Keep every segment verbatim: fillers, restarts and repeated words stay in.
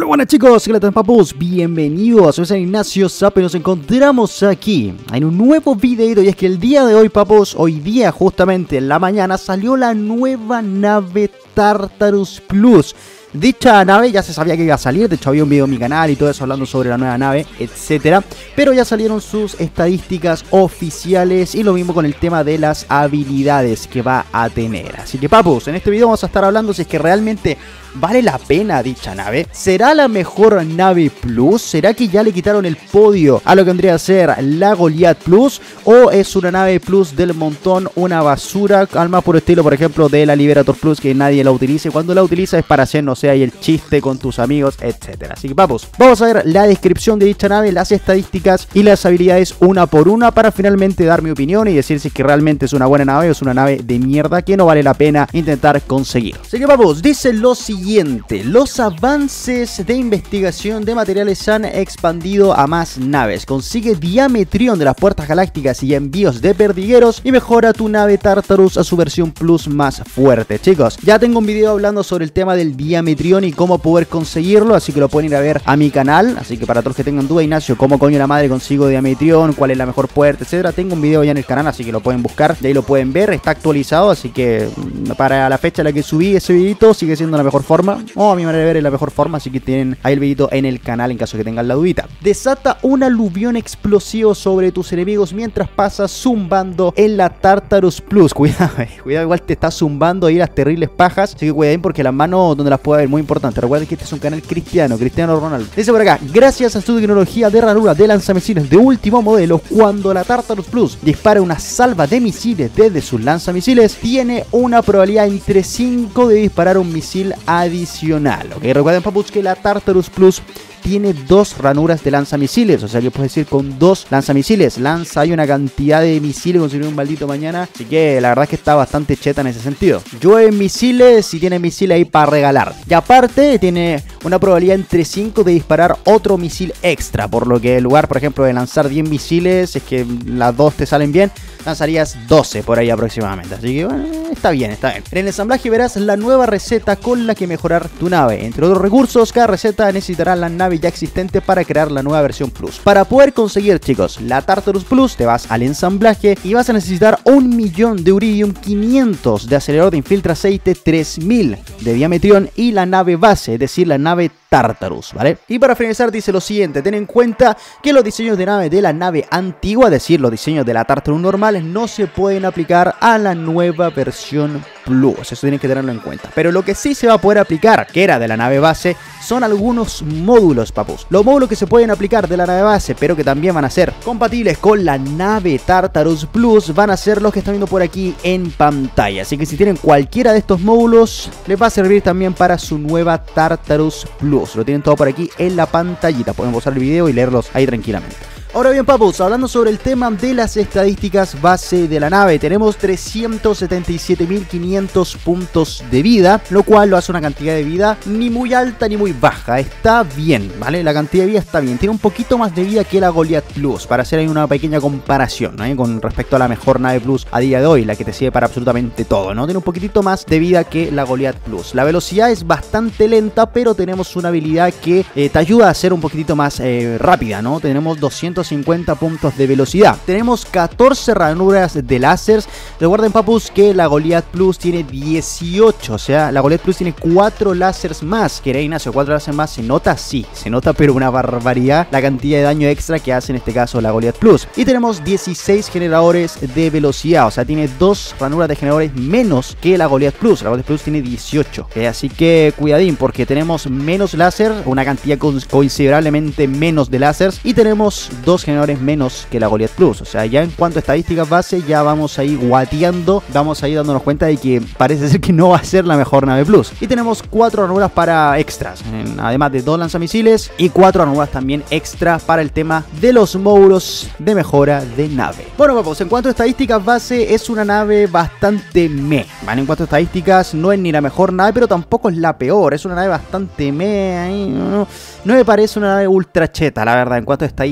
Muy buenas chicos, ¿qué tal papus? Bienvenidos, soy San Ignacio Zap y nos encontramos aquí en un nuevo videito. Y es que el día de hoy papus, hoy día justamente en la mañana salió la nueva nave Tartarus Plus. Dicha nave ya se sabía que iba a salir, de hecho había un video en mi canal y todo eso hablando sobre la nueva nave, etcétera. Pero ya salieron sus estadísticas oficiales y lo mismo con el tema de las habilidades que va a tener. Así que papus, en este video vamos a estar hablando si es que realmente vale la pena dicha nave. ¿Será la mejor nave Plus? ¿Será que ya le quitaron el podio a lo que vendría a ser la Goliath Plus? ¿O es una nave Plus del montón, una basura, al más puro estilo por ejemplo de la Liberator Plus, que nadie la utilice? Cuando la utiliza es para hacer, no sé, ahí el chiste con tus amigos, etcétera. Así que papus, vamos a ver la descripción de dicha nave, las estadísticas y las habilidades una por una para finalmente dar mi opinión y decir si es que realmente es una buena nave o es una nave de mierda que no vale la pena intentar conseguir. Así que papus, dice lo siguiente: los avances de investigación de materiales se han expandido a más naves. Consigue diametrión de las puertas galácticas y envíos de perdigueros y mejora tu nave Tartarus a su versión Plus más fuerte. Chicos, ya tengo un video hablando sobre el tema del diametrión y cómo poder conseguirlo, así que lo pueden ir a ver a mi canal. Así que para todos los que tengan duda, Ignacio, cómo coño la madre consigo diametrión, cuál es la mejor puerta, etcétera, tengo un video ya en el canal, así que lo pueden buscar y ahí lo pueden ver. Está actualizado, así que para la fecha en la que subí ese videito sigue siendo la mejor forma, o a mi manera de ver es la mejor forma, así que tienen ahí el videito en el canal en caso que tengan la dudita. Desata un aluvión explosivo sobre tus enemigos mientras pasas zumbando en la Tartarus Plus. Cuidado, eh, cuidado, igual te está zumbando ahí las terribles pajas, así que cuidado porque las manos donde las puede ver, muy importante. Recuerden que este es un canal cristiano, Cristiano Ronaldo. Dice por acá: gracias a su tecnología de ranura de lanzamisiles de último modelo, cuando la Tartarus Plus dispara una salva de misiles desde sus lanzamisiles, tiene una probabilidad entre cinco de disparar un misil adicional. Ok, recuerden papus que la Tartarus Plus tiene dos ranuras de lanzamisiles, o sea que puedes ir con dos lanzamisiles. Lanza hay una cantidad de misiles como si fuera un maldito mañana, así que la verdad es que está bastante cheta en ese sentido. Llueve misiles y tiene misiles ahí para regalar. Y aparte tiene una probabilidad entre cinco de disparar otro misil extra, por lo que en lugar, por ejemplo, de lanzar diez misiles, es que las dos te salen bien, lanzarías doce por ahí aproximadamente. Así que bueno, está bien, está bien. En el ensamblaje verás la nueva receta con la que mejorar tu nave. Entre otros recursos, cada receta necesitará la nave ya existente para crear la nueva versión Plus. Para poder conseguir, chicos, la Tartarus Plus, te vas al ensamblaje y vas a necesitar un millón de Uridium, quinientos de acelerador de infiltra aceite, tres mil de diametrión y la nave base, es decir, la nave Tartarus, ¿vale? Y para finalizar dice lo siguiente: ten en cuenta que los diseños de nave de la nave antigua, es decir, los diseños de la Tartarus normales, no se pueden aplicar a la nueva versión Plus. Eso tienen que tenerlo en cuenta. Pero lo que sí se va a poder aplicar, que era de la nave base, son algunos módulos, papus. Los módulos que se pueden aplicar de la nave base, pero que también van a ser compatibles con la nave Tartarus Plus, van a ser los que están viendo por aquí en pantalla. Así que si tienen cualquiera de estos módulos, les va a servir también para su nueva Tartarus Plus. Lo tienen todo por aquí en la pantallita. Pueden pausar el video y leerlos ahí tranquilamente. Ahora bien, papus, hablando sobre el tema de las estadísticas base de la nave, tenemos trescientos setenta y siete mil quinientos puntos de vida, lo cual lo hace una cantidad de vida ni muy alta ni muy baja. Está bien, ¿vale? La cantidad de vida está bien. Tiene un poquito más de vida que la Goliath Plus, para hacer ahí una pequeña comparación, ¿no? Con respecto a la mejor nave Plus a día de hoy, la que te sirve para absolutamente todo, ¿no? Tiene un poquitito más de vida que la Goliath Plus. La velocidad es bastante lenta, pero tenemos una habilidad que eh, te ayuda a ser un poquitito más eh, rápida, ¿no? Tenemos doscientos cincuenta puntos de velocidad. Tenemos catorce ranuras de láseres. Recuerden, papus, que la Goliath Plus tiene dieciocho. O sea, la Goliath Plus tiene cuatro láseres más. ¿Querés, Ignacio? ¿cuatro láseres más? ¿Se nota? Sí, se nota, pero una barbaridad la cantidad de daño extra que hace en este caso la Goliath Plus. Y tenemos dieciséis generadores de velocidad. O sea, tiene dos ranuras de generadores menos que la Goliath Plus. La Goliath Plus tiene dieciocho. ¿Okay? Así que cuidadín, porque tenemos menos láser, una cantidad considerablemente menos de láseres, y tenemos dos generadores menos que la Goliath Plus. O sea, ya en cuanto a estadísticas base, ya vamos ahí guateando, vamos ahí dándonos cuenta de que parece ser que no va a ser la mejor nave Plus. Y tenemos cuatro ranuras para extras, además de dos lanzamisiles, y cuatro ranuras también extra para el tema de los módulos de mejora de nave. Bueno, papos, en cuanto a estadísticas base, es una nave bastante meh, ¿vale? En cuanto a estadísticas, no es ni la mejor nave, pero tampoco es la peor. Es una nave bastante meh, ahí, no, no, no me parece una nave ultra cheta, la verdad, en cuanto a estadísticas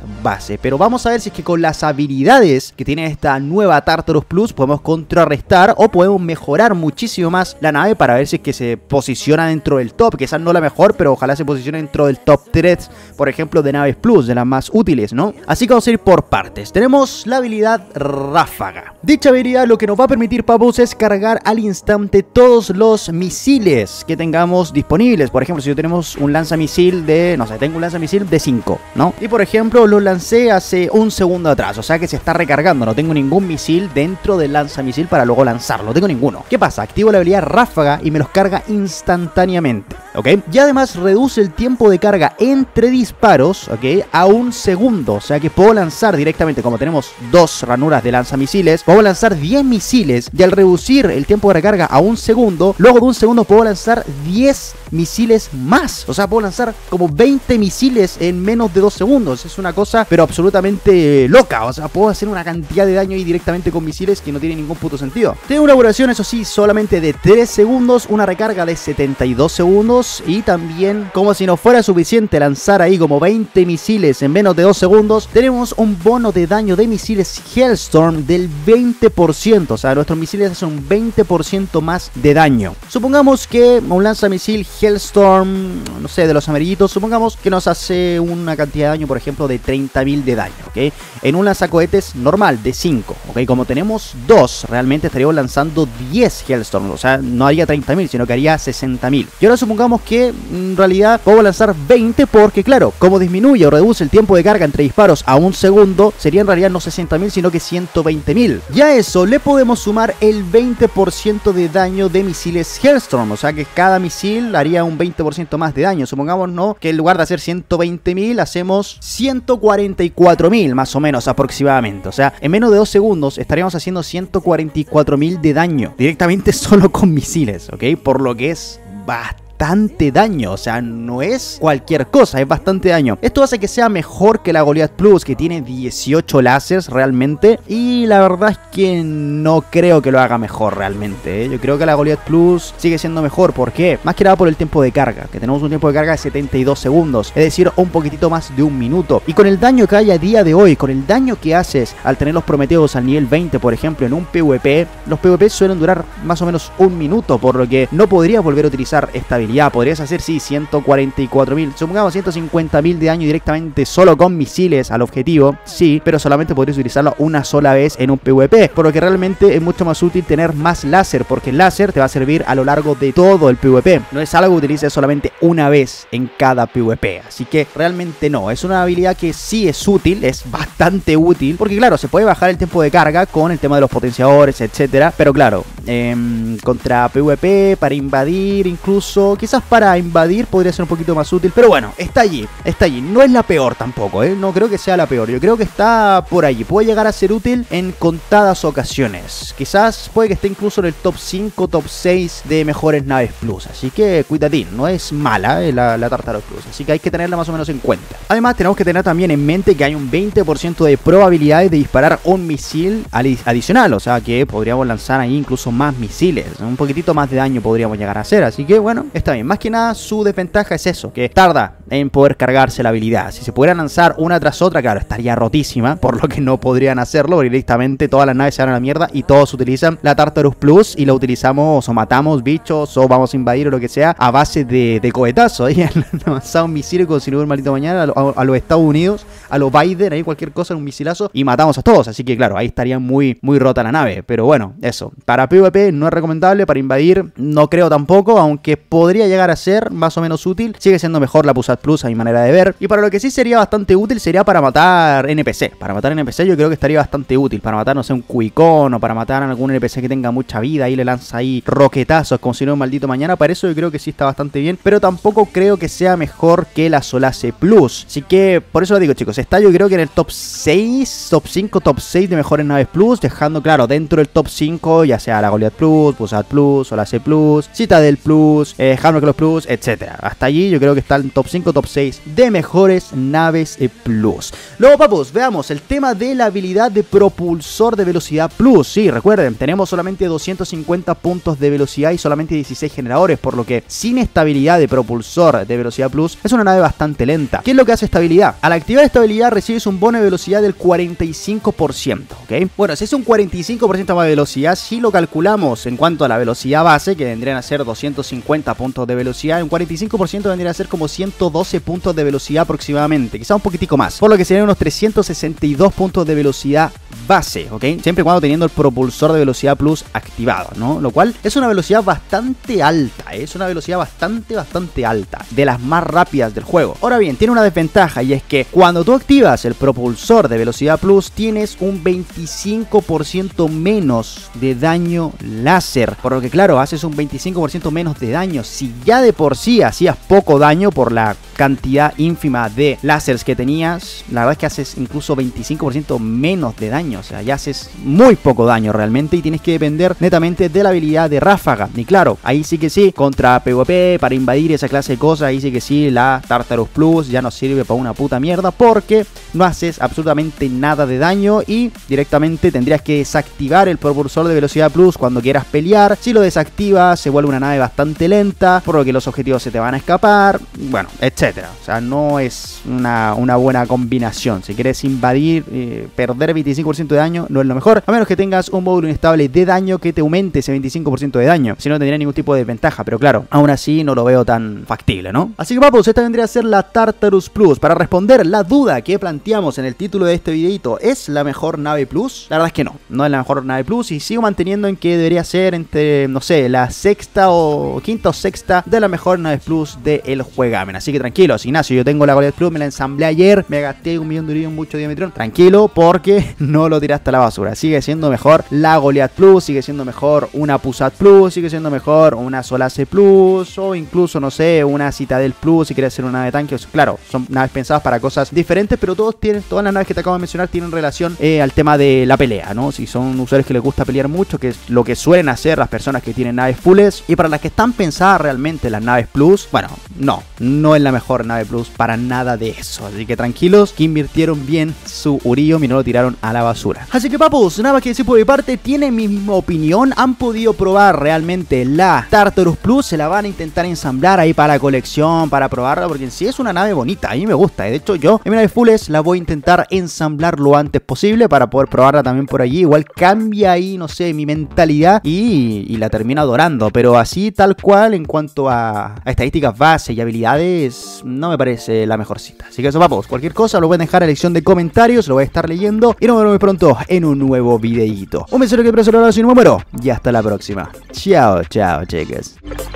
base. Pero vamos a ver si es que con las habilidades que tiene esta nueva Tartarus Plus podemos contrarrestar o podemos mejorar muchísimo más la nave para ver si es que se posiciona dentro del top. Quizás no la mejor, pero ojalá se posicione dentro del top tres, por ejemplo, de naves Plus, de las más útiles, ¿no? Así que vamos a ir por partes. Tenemos la habilidad Ráfaga. Dicha habilidad lo que nos va a permitir, papus, es cargar al instante todos los misiles que tengamos disponibles. Por ejemplo, si yo tenemos un lanzamisil de, no sé, tengo un lanzamisil de cinco, ¿no? Y por ejemplo, lo lancé hace un segundo atrás, o sea que se está recargando. No tengo ningún misil dentro del lanzamisil para luego lanzarlo, no tengo ninguno. ¿Qué pasa? Activo la habilidad Ráfaga y me los carga instantáneamente, ¿ok? Y además reduce el tiempo de carga entre disparos, ¿ok? A un segundo, o sea que puedo lanzar directamente, como tenemos dos ranuras de lanzamisiles, puedo lanzar diez misiles y al reducir el tiempo de recarga a un segundo, luego de un segundo puedo lanzar diez misiles más. O sea, puedo lanzar como veinte misiles en menos de dos segundos. Es una cosa pero absolutamente loca. O sea, puedo hacer una cantidad de daño ahí directamente con misiles que no tiene ningún puto sentido. Tengo una duración, eso sí, solamente de tres segundos, una recarga de setenta y dos segundos y también, como si no fuera suficiente lanzar ahí como veinte misiles en menos de dos segundos, tenemos un bono de daño de misiles Hellstorm del veinte por ciento. O sea, nuestros misiles hacen un veinte por ciento más de daño. Supongamos que un lanzamisil Hellstorm, no sé, de los amarillitos, supongamos que nos hace una cantidad de daño, por ejemplo, de treinta mil de daño, ¿ok? En un lanzacohetes normal de cinco, ¿ok? Como tenemos dos, realmente estaríamos lanzando diez Hellstorm, o sea, no haría treinta mil, sino que haría sesenta mil. Y ahora supongamos que en realidad puedo lanzar veinte porque, claro, como disminuye o reduce el tiempo de carga entre disparos a un segundo, sería en realidad no sesenta mil, sino que ciento veinte mil. Y a eso le podemos sumar el veinte por ciento de daño de misiles Hellstorm, o sea que cada misil haría un veinte por ciento más de daño. Supongamos, ¿no?, que en lugar de hacer ciento veinte mil, hacemos ciento cuarenta y cuatro mil, más o menos aproximadamente. O sea, en menos de dos segundos estaríamos haciendo ciento cuarenta y cuatro mil de daño directamente solo con misiles, ¿ok? Por lo que es bastante bastante daño, o sea, no es cualquier cosa, es bastante daño. Esto hace que sea mejor que la Goliath Plus, que tiene dieciocho láseres realmente, y la verdad es que no creo que lo haga mejor realmente, ¿eh? Yo creo que la Goliath Plus sigue siendo mejor. ¿Por qué? Más que nada por el tiempo de carga, que tenemos un tiempo de carga de setenta y dos segundos, es decir, un poquitito más de un minuto. Y con el daño que hay a día de hoy, con el daño que haces al tener los Prometeos al nivel veinte, por ejemplo, en un PvP, los PvP suelen durar más o menos un minuto, por lo que no podría volver a utilizar esta habilidad. Podrías hacer, sí, ciento cuarenta y cuatro mil, supongamos ciento cincuenta mil de daño directamente solo con misiles al objetivo, sí, pero solamente podrías utilizarlo una sola vez en un PvP, por lo que realmente es mucho más útil tener más láser, porque el láser te va a servir a lo largo de todo el PvP, no es algo que utilices solamente una vez en cada PvP, así que realmente no, es una habilidad que sí es útil, es bastante útil, porque claro, se puede bajar el tiempo de carga con el tema de los potenciadores, etcétera, pero claro, eh, contra PvP, para invadir incluso, quizás para invadir podría ser un poquito más útil, pero bueno, está allí, está allí. No es la peor tampoco, ¿eh? No creo que sea la peor, yo creo que está por allí. Puede llegar a ser útil en contadas ocasiones. Quizás puede que esté incluso en el top cinco, top seis de mejores naves Plus. Así que cuidadín, no es mala, ¿eh? la, la Tartarus Plus, así que hay que tenerla más o menos en cuenta. Además tenemos que tener también en mente que hay un veinte por ciento de probabilidades de disparar un misil adicional, o sea que podríamos lanzar ahí incluso más misiles, un poquitito más de daño podríamos llegar a hacer, así que bueno, está bien. Más que nada su desventaja es eso, que tarda en poder cargarse la habilidad. Si se pudieran lanzar una tras otra, claro, estaría rotísima, por lo que no podrían hacerlo, porque directamente todas las naves se van a la mierda y todos utilizan la Tartarus Plus y la utilizamos o matamos bichos o vamos a invadir o lo que sea a base de, de cohetazo. Ahí han lanzado un misil como si no hubiera un maldito mañana a, a, a los Estados Unidos, a los Biden, ahí cualquier cosa en un misilazo y matamos a todos. Así que claro, ahí estaría muy, muy rota la nave. Pero bueno, eso. Para PvP no es recomendable, para invadir no creo tampoco, aunque podría llegar a ser más o menos útil. Sigue siendo mejor la Pusat Plus a mi manera de ver. Y para lo que sí sería bastante útil sería para matar N P C. Para matar N P C yo creo que estaría bastante útil. Para matar, no sé, un Cuicón o para matar a algún N P C que tenga mucha vida y le lanza ahí roquetazos como si no un maldito mañana. Para eso yo creo que sí está bastante bien. Pero tampoco creo que sea mejor que la Solace Plus. Así que por eso lo digo, chicos. Está yo creo que en el top seis, top cinco, top seis de mejores naves Plus. Dejando claro dentro del top cinco ya sea la Goliath Plus, Pusat Plus, Solace Plus, Citadel Plus, eh, Hammerclaw Plus, etcétera. Hasta allí yo creo que está en top cinco. cinco, top seis de mejores naves eh, plus. Luego, papus, veamos el tema de la habilidad de propulsor de velocidad plus. Sí, recuerden, tenemos solamente doscientos cincuenta puntos de velocidad y solamente dieciséis generadores, por lo que sin estabilidad de propulsor de velocidad plus es una nave bastante lenta. ¿Qué es lo que hace esta habilidad? Al activar esta habilidad recibes un bono de velocidad del cuarenta y cinco por ciento, ¿ok? Bueno, si es un cuarenta y cinco por ciento más de velocidad, si lo calculamos en cuanto a la velocidad base, que vendrían a ser doscientos cincuenta puntos de velocidad, un cuarenta y cinco por ciento vendría a ser como ciento doce puntos de velocidad aproximadamente, quizá un poquitico más, por lo que serían unos trescientos sesenta y dos puntos de velocidad base, ¿ok? Siempre y cuando teniendo el propulsor de velocidad plus activado, ¿no? Lo cual es una velocidad bastante alta, ¿eh? Es una velocidad bastante, bastante alta, de las más rápidas del juego. Ahora bien, tiene una desventaja y es que cuando tú activas el propulsor de velocidad plus, tienes un veinticinco por ciento menos de daño láser, por lo que claro, haces un veinticinco por ciento menos de daño. Si ya de por sí hacías poco daño por la cantidad ínfima de láseres que tenías, la verdad es que haces incluso veinticinco por ciento menos de daño. O sea, ya haces muy poco daño realmente y tienes que depender netamente de la habilidad de ráfaga. Y claro, ahí sí que sí, contra PvP, para invadir esa clase de cosas, ahí sí que sí, la Tartarus Plus ya no sirve para una puta mierda porque no haces absolutamente nada de daño y directamente tendrías que desactivar el propulsor de velocidad plus cuando quieras pelear. Si lo desactivas, se vuelve una nave bastante lenta, por lo que los objetivos se te van a escapar, bueno, etcétera. O sea, no es una, una buena combinación. Si quieres invadir, eh, perder veinticinco por ciento de daño no es lo mejor, a menos que tengas un módulo inestable de daño que te aumente ese veinticinco por ciento de daño, si no tendría ningún tipo de desventaja, pero claro, aún así no lo veo tan factible, ¿no? Así que papus, esta vendría a ser la Tartarus Plus. Para responder la duda que planteamos en el título de este videito, ¿es la mejor nave plus? La verdad es que no, no es la mejor nave plus y sigo manteniendo en que debería ser entre, no sé, la sexta o quinta o sexta de la mejor nave plus del juegamen. Así que tranquilos, Ignacio, yo tengo la Goliath Plus, me la ensamblé ayer, me gasté un millón de euros, mucho diametrón, tranquilo, porque no lo tiraste a la basura. Sigue siendo mejor la Goliath Plus, sigue siendo mejor una Pusat Plus, sigue siendo mejor una Solace Plus o incluso, no sé, una Citadel Plus si quieres hacer una nave tanque. Claro, son naves pensadas para cosas diferentes, pero todos tienen, todas las naves que te acabo de mencionar tienen relación eh, al tema de la pelea, ¿no? Si son usuarios que les gusta pelear mucho, que es lo que suelen hacer las personas que tienen naves fulls, y para las que están pensadas realmente las naves Plus, bueno, no, no es la mejor nave Plus para nada de eso. Así que tranquilos, que invirtieron bien su Urium y no lo tiraron a la basura. Así que papus, nada más que decir por mi parte, tienen mi misma opinión, han podido probar realmente la Tartarus Plus, se la van a intentar ensamblar ahí para la colección, para probarla, porque en sí es una nave bonita, a mí me gusta. De hecho, yo en mi nave fulls la voy a intentar ensamblar lo antes posible para poder probarla también por allí. Igual cambia ahí, no sé, mi mentalidad y, y la termino adorando, pero así tal cual en cuanto a, a estadísticas base y habilidades, no me parece la mejor cita. Así que eso, papus, cualquier cosa lo pueden dejar en la sección de comentarios, lo voy a estar leyendo y nos vemos muy pronto en un nuevo videíto. Un beso que preso sin número y hasta la próxima. Chao, chao, chicas.